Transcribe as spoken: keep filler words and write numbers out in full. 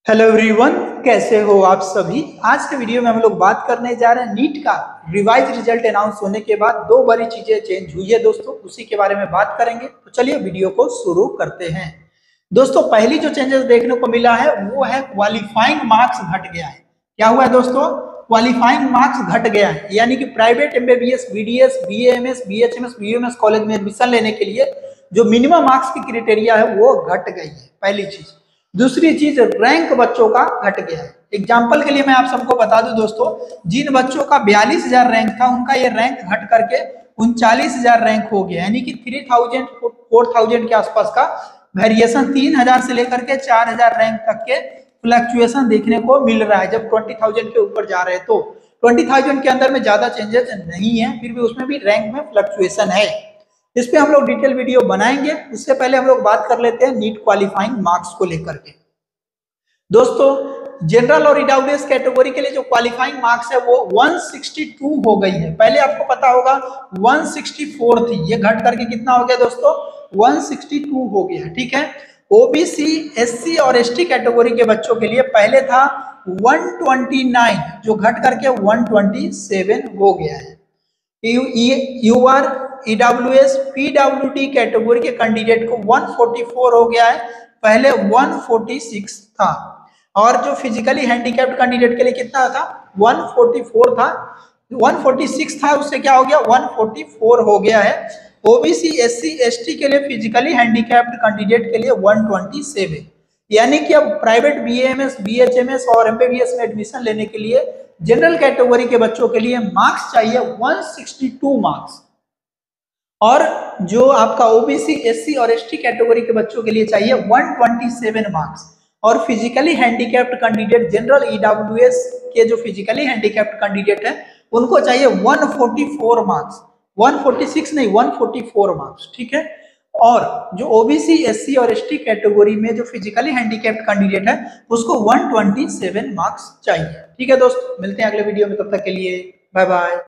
Hello everyone, कैसे हो आप सभी। आज के वीडियो में हम लोग बात करने जा रहे हैं नीट का रिवाइज रिजल्ट अनाउंस होने के बाद दो बड़ी चीजें चेंज हुई है दोस्तों, उसी के बारे में बात करेंगे। तो चलिए वीडियो को शुरू करते हैं। दोस्तों, पहली जो चेंजेस देखने को मिला है वो है क्वालिफाइंग मार्क्स घट गया है। क्या हुआ है दोस्तों? क्वालिफाइंग मार्क्स घट गया है, यानी कि private MBBS, BDS, BAMS, BHMS, BUMS college में एडमिशन लेने के लिए जो मिनिमम मार्क्स की क्राइटेरिया है वो घट गई है, पहली चीज। दूसरी चीज, रैंक बच्चों का घट गया है। एग्जाम्पल के लिए मैं आप सबको बता दूं दोस्तों, जिन बच्चों का बयालीस हजार रैंक था उनका ये रैंक घट करके उनचालीस हजार रैंक हो गया, यानी कि थ्री थाउजेंड फोर थाउजेंड के आसपास का वेरिएशन, तीन हजार से लेकर के चार हजार रैंक तक के फ्लक्चुएशन देखने को मिल रहा है। जब ट्वेंटी थाउजेंड के ऊपर जा रहे हैं तो ट्वेंटी थाउजेंड के अंदर में ज्यादा चेंजेस नहीं है, फिर भी उसमें भी रैंक में फ्लक्चुएशन है। इस पे हम लोग डिटेल वीडियो बनाएंगे। उससे पहले हम लोग बात कर लेते हैं नीट क्वालिफाइंग मार्क्स को लेकर के। दोस्तों, जनरल और ईडब्ल्यूएस कैटेगरी के लिए जो क्वालिफाइंग मार्क्स है वो एक सौ बासठ हो गई है। पहले आपको पता होगा एक सौ चौंसठ थी, ये घट करके कितना हो गया दोस्तों? एक सौ बासठ हो गया है। ठीक है। ओबीसी, एससी और एसटी कैटेगरी के बच्चों के लिए पहले था एक सौ उनतीस, जो घट करके एक सौ सत्ताईस हो गया है। U R EWS, PWD category के कैंडिडेट को एक सौ चौवालीस हो गया है, पहले एक सौ छियालीस था। और जो फिजिकली हैंडीकैप्ड कैंडिडेट के लिए कितना था? एक सौ चौवालीस था, एक सौ छियालीस था, उससे क्या हो गया? एक सौ चौवालीस हो गया है। ओबीसी, एससी, एसटी के लिए फिजिकली हैंडीकैप्ड कैंडिडेट के लिए एक सौ सत्ताईस, यानी कि अब प्राइवेट बीएएमएस, बीएचएमएस और एमबीबीएस में एडमिशन लेने के लिए जनरल कैटेगरी के बच्चों के लिए मार्क्स चाहिए एक सौ बासठ मार्क्स, और जो आपका ओबीसी, एससी और एसटी कैटेगरी के बच्चों के लिए चाहिए एक सौ सत्ताईस मार्क्स। और physically handicapped candidate, general EWS के जो फिजिकली हैंडीकैप्ड कैंडिडेट है उनको चाहिए एक सौ चौवालीस मार्क्स, एक सौ छियालीस नहीं, एक सौ चौवालीस मार्क्स। ठीक है। और जो ओबीसी, एससी और एसटी कैटेगरी में जो फिजिकली हैंडीकैप्ड कैंडिडेट है उसको एक सौ सत्ताईस मार्क्स चाहिए। ठीक है दोस्तों, मिलते हैं अगले वीडियो में, तब तक के लिए बाय बाय।